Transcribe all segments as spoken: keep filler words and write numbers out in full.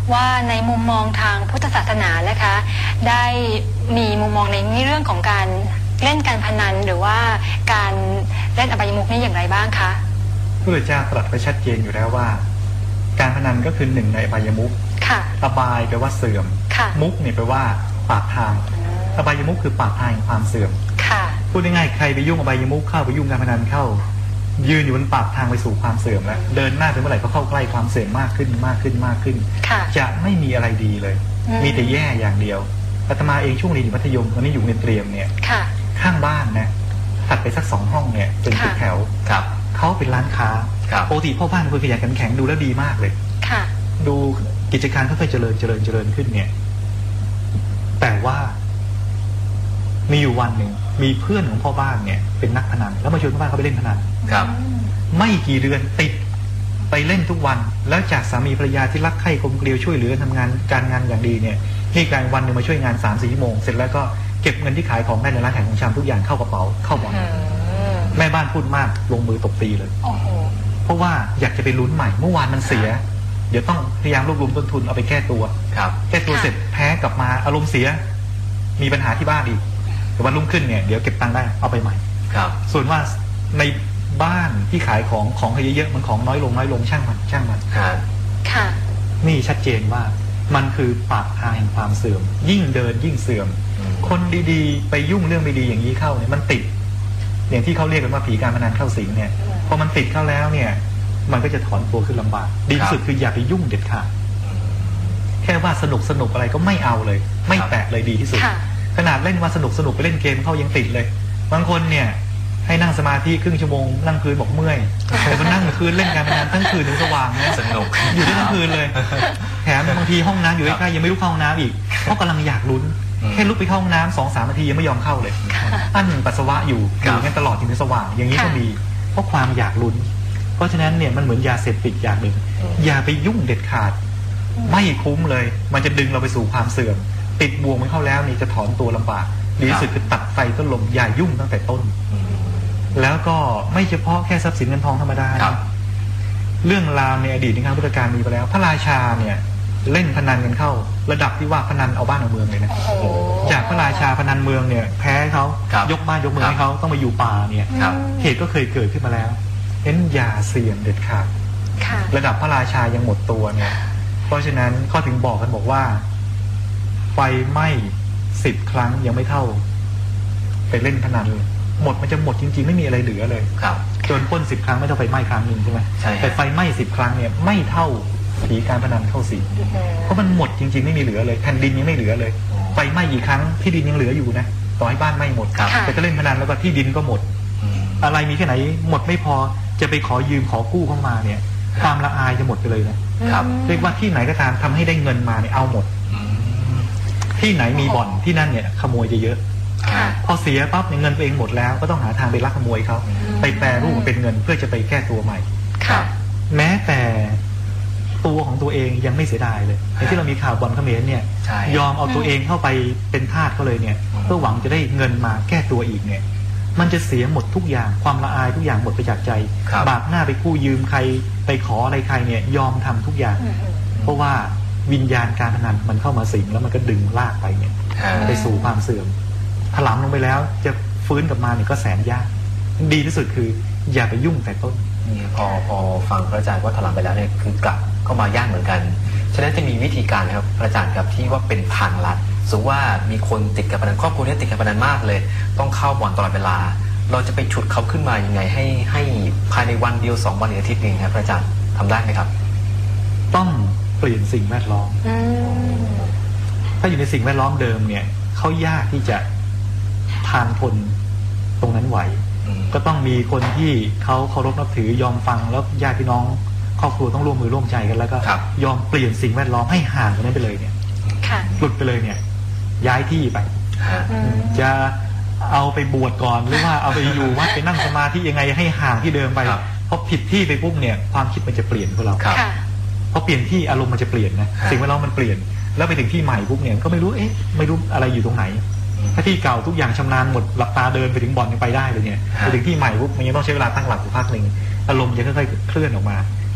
ว่าในมุมมองทางพุทธศาสนานะคะได้มีมุมมองในเรื่องของการเล่นการพนันหรือว่าการเล่นอบายมุขนี้อย่างไรบ้างคะพระพุทธเจ้าตรัสไว้ชัดเจนอยู่แล้วว่าการพนันก็คือหนึ่งในอบายมุขอบายแปลว่าเสื่อมมุขเนี่ยแปลว่าปากทางอบายมุขคือปากทางแห่งความเสื่อมพูดง่ายๆใครไปยุ่งอบายมุขเข้าไปยุ่งการพนันเข้ายืนอยู่บนปากทางไปสู่ความเสื่อมแล้วเดินหน้าไปเมื่อไหร่ก็เข้าใกล้ความเสื่อมมากขึ้นมากขึ้นมากขึ้นจะไม่มีอะไรดีเลยมีแต่แย่อย่างเดียวอาตมาเองช่วงเรียนมัธยมตอนนี้อยู่เรียนเตรียมเนี่ยข้างบ้านนะถัดไปสักสองห้องเนี่ยเป็นตึกแถวเขาเป็นร้านค้าปกติพ่อบ้านคนขยันขันแข็งดูแล้วดีมากเลยดูกิจการค่อยๆเจริญเจริญเจริญขึ้นเนี่ยแต่ว่ามีอยู่วันหนึ่งมีเพื่อนของพ่อบ้านเนี่ยเป็นนักพนันแล้วมาชวนพ่อบ้านเขาไปเล่นพนันครับไม่กี่เดือนติดไปเล่นทุกวันแล้วจากสามีภรรยาที่รักใคร่กลมเกลียวช่วยเหลือทำงานการงานอย่างดีเนี่ยนี่กลายวันหนึ่งมาช่วยงานสามสี่ชั่วโมงเสร็จแล้วก็เก็บเงินที่ขายของได้ในร้านขายของชำทุกอย่างเข้ากระเป๋าเข้าบ่อนแม่บ้านพูดมากลงมือตบตีเลยเพราะว่าอยากจะไปลุ้นใหม่เมื่อวานมันเสียเดี๋ยวต้องพยายามรวบรวมต้นทุนเอาไปแก้ตัวแก้ตัวเสร็จแพ้กลับมาอารมณ์เสียมีปัญหาที่บ้านอีกแต่วันรุ่งขึ้นเนี่ยเดี๋ยวเก็บตังค์ได้เอาไปใหม่ครับส่วนว่าในบ้านที่ขายของของเยอะๆมันของน้อยลงน้อยลงช่างมันช่างมันค่ะนี่ชัดเจนว่ามันคือปากทางแห่งความเสื่อมยิ่งเดินยิ่งเสื่อมคนดีๆไปยุ่งเรื่องไม่ดีอย่างนี้เข้าเนี่ยมันติดอย่างที่เขาเรียกกันว่าผีการพนันเข้าสิงเนี่ยพอมันติดเข้าแล้วเนี่ยมันก็จะถอนตัวขึ้นลำบากดีที่สุดคืออย่าไปยุ่งเด็ดขาดแค่ว่าสนุกสนุกอะไรก็ไม่เอาเลยไม่แตะเลยดีที่สุดขนาดเล่นว่าสนุกสนุกไปเล่นเกมเขายังติดเลยบางคนเนี่ยให้นั่งสมาธิครึ่งชั่วโมงนั่งพื้นบอกเมื่อยแต่ก็นั่งคืนเล่นการพนันทั้งคืนถึงสว่างเนี่ยสนุกอยู่ได้ทั้งคืนเลยแถมบางทีห้องน้ำอยู่ใกล้ๆยังไม่ลุกเข้าห้องน้ำอีกเพราะกำลังอยากลุ้นแค่ลุกไปเข้าห้องน้ำสองสามนาทียังไม่ยอมเข้าเลยอั้นปัสสาวะอยู่อยู่งั้นตลอดถึงสว่างอย่างนี้ก็มีเพราะความอยากลุ้นเพราะฉะนั้นเนี่ยมันเหมือนยาเสพติดอย่างหนึ่งอย่าไปยุ่งเด็ดขาดไม่คุ้มเลยมันจะดึงเราไปสู่ความเสื่อมติดบ่วงมันเข้าแล้วนี่จะถอนตัวลำบากดีที่สุดคือตัดไฟต้นลมอย่ายุ่งตั้งแต่ต้นแล้วก็ไม่เฉพาะแค่ทรัพย์สินเงินทองธรรมดาเรื่องราวในอดีตในครั้งพุทธกาลมีไปแล้วพระราชาเนี่ยเล่นพนันกันเข้าระดับที่ว่าพนันเอาบ้านเอาเมืองเลยนะจากพระราชาพนันเมืองเนี่ยแพ้เขายกบ้านยกเมืองให้เขาต้องมาอยู่ป่าเนี่ยเหตุก็เคยเกิดขึ้นมาแล้วเน้นอย่าเสี่ยงเด็ดขาดระดับพระราชายังหมดตัวเนี่ยเพราะฉะนั้นเขาถึงบอกกันบอกว่าไฟไหม้สิบครั้งยังไม่เท่าไปเล่นพนันเลยหมดมันจะหมดจริงๆไม่มีอะไรเหลือเลยจนพ่นสิบครั้งไม่เท่าไฟไหม้ครั้งหนึ่งใช่ไหมแต่ไฟไหม้สิบครั้งเนี่ยไม่เท่าผีการพนันเข้าสิงเพราะมันหมดจริงๆไม่มีเหลือเลยแผ่นดินยังไม่เหลือเลยไฟไหม้กี่ครั้งที่ดินยังเหลืออยู่นะต่อให้บ้านไหม้หมดแต่ก็เล่นพนันแล้วก็ที่ดินก็หมดอะไรมีแค่ไหนหมดไม่พอจะไปขอยืมขอกู้เข้ามาเนี่ยความละอายจะหมดไปเลยนะเรียกว่าที่ไหนก็ตามทำให้ได้เงินมาเนี่ยเอาหมดที่ไหนมีบ่อนที่นั่นเนี่ยขโมยจะเยอะพอเสียปั๊บเงินตัวเองหมดแล้วก็ต้องหาทางไปลักขโมยเขาไปแปรรูปเป็นเงินเพื่อจะไปแก้ตัวใหม่แม้แต่ตัวของตัวเองยังไม่เสียดายเลยที่เรามีข่าวบ่อนเขมรเนี่ยยอมเอาตัวเองเข้าไปเป็นทาสเขาเลยเนี่ยเพื่อหวังจะได้เงินมาแก้ตัวอีกเนี่ยมันจะเสียหมดทุกอย่างความละอายทุกอย่างหมดไปจากใจบาปหน้าไปกู้ยืมใครไปขออะไรใครเนี่ยยอมทำทุกอย่างเพราะว่าวิญญาณการพนันมันเข้ามาสิงแล้วมันก็ดึงลากไปเนี่ยไปสู่ความเสื่อมถลำลงไปแล้วจะฟื้นกลับมาเนี่ยก็แสนยากดีที่สุดคืออย่าไปยุ่งแต่ต้นนี่พอพอฟังพระอาจารย์ว่าถลำไปแล้วเนี่ยคือกลับเข้ามายากเหมือนกันฉะนั้นจะมีวิธีการนะครับพระอาจารย์ครับที่ว่าเป็นทางลัดสมมติว่ามีคนติดการพนันครอบครัวนี้ติดการพนันมากเลยต้องเข้าบ่อนตลอดเวลาเราจะไปฉุดเขาขึ้นมายังไงให้ให้ภายในวันเดียวสองวันหรืออาทิตย์นึงครับพระอาจารย์ทำได้ไหมครับต้องเปลี่ยนสิ่งแวดล้อมถ้าอยู่ในสิ่งแวดล้อมเดิมเนี่ยเขายากที่จะทานทนตรงนั้นไหวก็ต้องมีคนที่เขาเคารพนับถือยอมฟังแล้วญาติพี่น้องครอบครัวต้องร่วมมือร่วมใจกันแล้วก็ยอมเปลี่ยนสิ่งแวดล้อมให้ห่างกันนั้นไปเลยเนี่ยหลุดไปเลยเนี่ยย้ายที่ไปจะเอาไปบวชก่อนหรือว่าเอาไปอยู่วัดไปนั่งสมาธิยังไงให้ห่างที่เดิมไปเพราะผิดที่ไปปุ๊บเนี่ยความคิดมันจะเปลี่ยนพวกเราเพราะเปลี่ยนที่อารมณ์มันจะเปลี่ยนนะสิ่งแวดล้อมมันเปลี่ยนแล้วไปถึงที่ใหม่ปุ๊บเนี่ยก็ไม่รู้เอ๊ะไม่รู้อะไรอยู่ตรงไหนถ้าที่เก่าทุกอย่างชำนาญหมดหลับตาเดินไปถึงบ่อนยังไปได้เลยเนี่ยไปถึงที่ใหม่ปุ๊บมันยังต้องใช้เวลาตั้งหลักอยู่พักหนึ่งอารมณ์จะค่อยๆเคลื่อนออกมา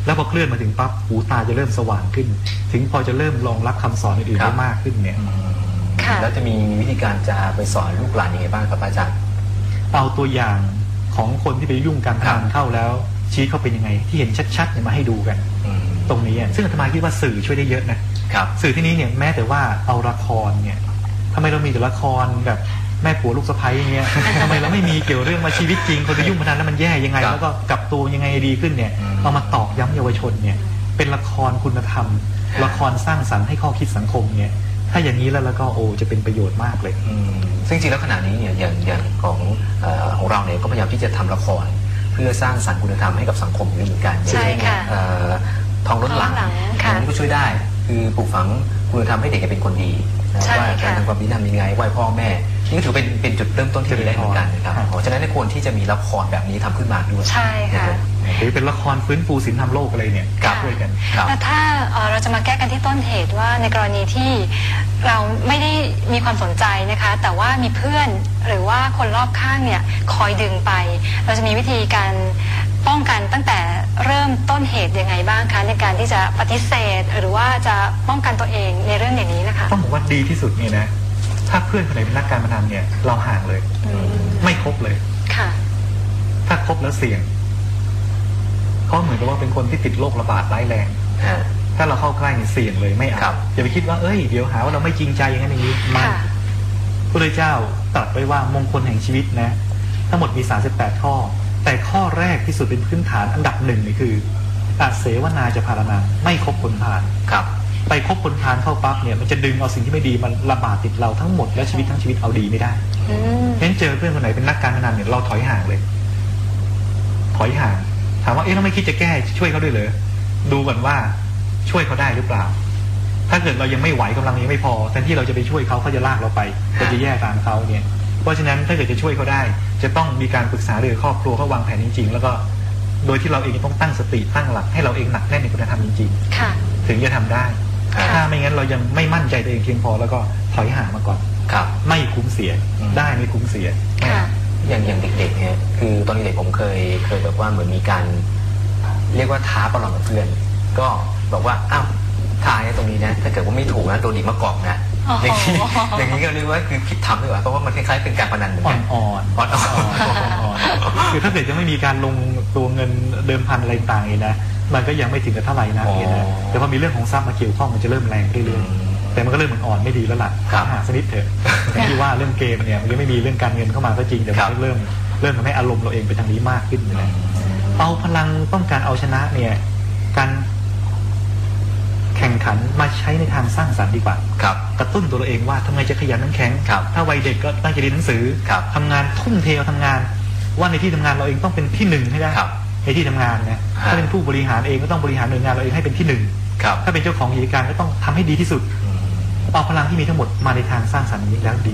แล้วพอเคลื่อนมาถึงปั๊บหูตาจะเริ่มสว่างขึ้นถึงพอจะเริ่มรองรับคำสอนอื่นๆได้มากขึ้นเนี่ยแล้วจะมีวิธีการจะไปสอนลูกหลานยังไงบ้างครับอาจารย์เอาตัวอย่างของคนที่ไปยุ่งการพนันเข้าแล้วชี้เขาเป็นยังไงที่เห็นชัดๆเนี่ยมาให้ดูกันตรงนี้ซึ่งอาตมาคิดว่าสื่อช่วยได้เยอะนะสื่อที่นี้เนี่ยแม้แต่ว่าเอาละครเนี่ยทำไมเรามีแต่ละครแบบแม่ผัวลูกสะใภ้เงี้ยทำไมเราไม่มีเกี่ยวเรื่องมาชีวิตจริงคนไปยุ่งพนันแล้วมันแย่ยังไงแล้วก็กลับตัวยังไงดีขึ้นเนี่ยเอามาตอกย้ำเยาวชนเนี่ยเป็นละครคุณธรรมละครสร้างสรรค์ให้ข้อคิดสังคมเนี่ยถ้าอย่างนี้แล้วแล้วก็โอ้จะเป็นประโยชน์มากเลยซึ่งจริงแล้วขณะนี้เนี่ยอย่างอย่างของของเราเนี่ยก็พยายามที่จะทำละครเพื่อสร้างสรรค์คุณธรรมให้กับสังคมอยู่เหมือนกันใช่ค่ะทองล้นหลังอันนี้ก็ช่วยได้คือปลูกฝังคุณธรรมให้เด็กเป็นคนดีว่าการทำความดีทำยังไงไหว้พ่อแม่นี่ก็ถือเป็นเป็นจุดเริ่มต้นที่ดีได้เหมือนกันนะครับเพราะฉะนั้นควรที่จะมีละครแบบนี้ทำขึ้นมาด้วยใช่ค่ะหรือเป็นละครฟื้นฟูศีลธรรมโลกอะไรเนี่ยช่วยกันแต่ถ้าเราจะมาแก้กันที่ต้นเหตุว่าในกรณีที่เราไม่ได้มีความสนใจนะคะแต่ว่ามีเพื่อนหรือว่าคนรอบข้างเนี่ยคอยดึงไปเราจะมีวิธีการป้องกันตั้งแต่เริ่มต้นเหตุยังไงบ้างคะในการที่จะปฏิเสธหรือว่าจะป้องกันตัวเองในเรื่องอย่างนี้นะคะต้องบอกว่าดีที่สุดเนี่ยนะถ้าเพื่อนคนไหนเป็นนักการพนันเนี่ยเราห่างเลยไม่คบเลยค่ะถ้าคบแล้วเสี่ยงเขาเหมือนกับว่าเป็นคนที่ติดโรคระบาดร้ายแรงถ้าเราเข้าใกล้เนี่ยเสี่ยงเลยไม่เอาอย่าไปคิดว่าเอ้ยเดี๋ยวหาว่าเราไม่จริงใจอย่างนั้นอย่างนี้มาพระพุทธเจ้าตรัสไว้ว่ามงคลแห่งชีวิตนะทั้งหมดมีสามสิบแปดข้อแต่ข้อแรกที่สุดเป็นพื้นฐานอันดับหนึ่งนี่คืออาเสวนาจะพารณาไม่คบคนพาลครับไปคบคนพาลเข้าปั๊บเนี่ยมันจะดึงเอาสิ่งที่ไม่ดีมันระบาดติดเราทั้งหมดและชีวิตทั้งชีวิตเอาดีไม่ได้เพราะฉะนั้นเจอเพื่อนคนไหนเป็นนักการพนันเนี่ยเราถอยห่างเลยถอยห่างถามว่าเอ๊ะเราไม่คิดจะแก้ช่วยเขาด้วยเหรอดูก่อนว่าช่วยเขาได้หรือเปล่าถ้าเกิดเรายังไม่ไหวกำลังยังไม่พอแทนที่เราจะไปช่วยเขาเขาจะลากเราไปเราจะแย่ตามเขาเนี่ยเพราะฉะนั้นถ้าเกิดจะช่วยเขาได้จะต้องมีการปรึกษาเรื่องครอบครัวเขาวางแผนจริงๆแล้วก็โดยที่เราเองต้องตั้งสติตั้งหลักให้เราเองหนักแน่นในคุณธรรมจริงๆถึงจะทำได้ถ้าไม่งั้นเรายังไม่มั่นใจตัวเองเพียงพอแล้วก็ถอยห่างมาก่อนไม่คุ้มเสียได้ไม่คุ้มเสียอย่างอย่างเด็กๆเนี่ยคือตอนเด็กผมเคยเคยแบบว่าเหมือนมีการเรียกว่าท้าประลองกับเพื่อนก็บอกว่าอ้าวท้าเนี่ยตรงนี้นะถ้าเกิดว่าไม่ถูกนะโดนดีมากอกนะอย่างนี้อย่างนี้ก็เรียกว่าคือผิดธรรมหรือเปล่าเพราะว่ามันคล้ายๆเป็นการพนันเหมือนกันอ่อนอ่อนอ่อนคือถ้าเกิดจะไม่มีการลงตัวเงินเดิมพันอะไรต่างๆนะมันก็ยังไม่ถึงกับเท่าไหร่นะนะแต่พอมีเรื่องของทรัพย์มาเกี่ยวข้องมันจะเริ่มแรงเรื่อยๆแต่มันก็เริ่มเหมือนอ่อนไม่ดีแล้วล่ะหาสนิทเถอะอย่างที่ว่าเรื่องเกมเนี่ยมันยังไม่มีเรื่องการเงินเข้ามาก็จริงแต่มันเริ่มเริ่มทำให้อารมณ์เราเองไปทางนี้มากขึ้นนะเอาพลังต้องการเอาชนะเนี่ยการแข่งขันมาใช้ในทางสร้างสรรค์ดีกว่ากระตุ้นตัวเราเองว่าทำไงจะขยันขันแข็งถ้าวัยเด็กก็ตั้งใจเรียนหนังสือทำงานทุ่มเทเอาทำงานว่าในที่ทำงานเราเองต้องเป็นที่หนึ่งให้ได้ในที่ทำงานนะถ้าเป็นผู้บริหารเองก็ต้องบริหารหน่วยงานเราเองให้เป็นที่หนึ่งถ้าเป็นเจ้าของกิจการก็ต้องทำให้ดีที่สุดเอาพลังที่มีทั้งหมดมาในทางสร้างสรรค์นี้แล้วดี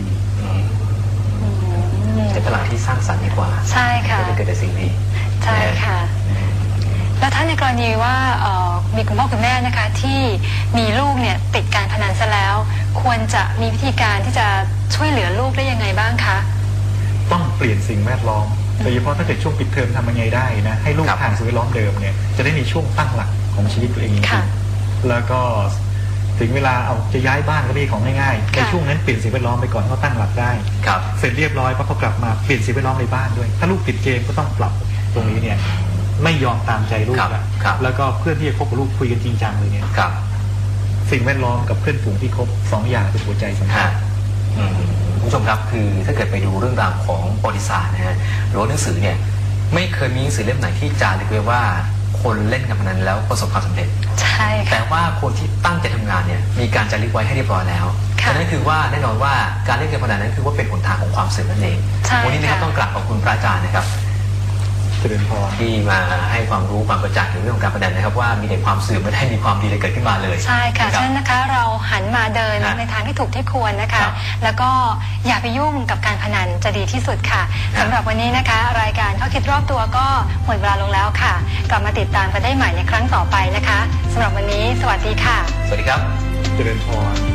ใช้พลังที่สร้างสรรค์ดีกว่าใช่ค่ะจะเกิดแต่สิ่งดีใช่ค่ะแล้วถ้าในกรณีว่ามีคุณพ่อคุณแม่นะคะที่มีลูกเนี่ยติดการพนันซะแล้วควรจะมีวิธีการที่จะช่วยเหลือลูกได้ยังไงบ้างคะต้องเปลี่ยนสิ่งแวดล้อมโดยเฉพาะถ้าเกิดช่วงปิดเทอมทำยังไงได้นะให้ลูกห่างสิ่งแวดล้อมเดิมเนี่ยจะได้มีช่วงตั้งหลักของชีวิตตัวเองจริงๆแล้วก็ถึงเวลาเอาจะย้ายบ้านก็มีของง่ายๆในช่วงนั้นเปลี่ยนสิ่งแวดล้อมไปก่อนก็ตั้งหลักได้เสร็จเรียบร้อยพอเขากลับมาเปลี่ยนสิ่งแวดล้อมในบ้านด้วยถ้าลูกติดเกมก็ต้องปรับตรงนี้เนี่ยไม่ยอมตามใจลูกแล้วแล้วก็เพื่อนที่จะคบกับลูกคุยกันจริงจังเลยเนี่ยสิ่งแวดล้อมกับเพื่อนฝูงที่คบสองอย่างเป็นหัวใจสำคัญคุณผู้ชมครับคือถ้าเกิดไปดูเรื่องราวของประวัติศาสตร์นะฮะหรือหนังสือเนี่ยไม่เคยมีหนังสือเล่มไหนที่จารึกไว้ว่าคนเล่นการพนันแล้วประสบความสำเร็จใช่แต่ว่าคนที่ตั้งใจทำงานเนี่ยมีการจารึกไว้ให้เรียบร้อยแล้วนั่นคือว่าแน่นอนว่าการเล่นการพนันนั้นคือว่าเป็นหนทางของความเสื่อมนั่นเองวันนี้นะครับต้องกราบขอบคุณพระอาจารย์นะครับที่มาให้ความรู้ความกระจ่างถึงเรื่องของการพนันนะครับว่ามีแต่ความเสื่อมไม่ได้มีความดีเลยเกิดขึ้นมาเลยใช่ค่ะฉะนั้นนะคะเราหันมาเดินในทางที่ถูกที่ควรนะคะแล้วก็อย่าไปยุ่งกับการพนันจะดีที่สุดค่ะสำหรับวันนี้นะคะรายการข้อคิดรอบตัวก็หมดเวลาลงแล้วค่ะกลับมาติดตามกันได้ใหม่ในครั้งต่อไปนะคะสำหรับวันนี้สวัสดีค่ะสวัสดีครับเจริญพร